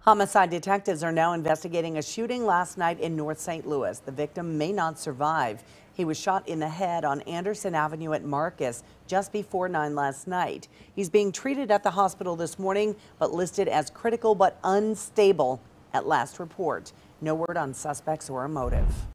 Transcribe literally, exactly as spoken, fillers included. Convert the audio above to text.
Homicide detectives are now investigating a shooting last night in North Saint Louis. The victim may not survive. He was shot in the head on Anderson Avenue at Marcus just before nine last night. He's being treated at the hospital this morning, but listed as critical but unstable at last report. No word on suspects or a motive.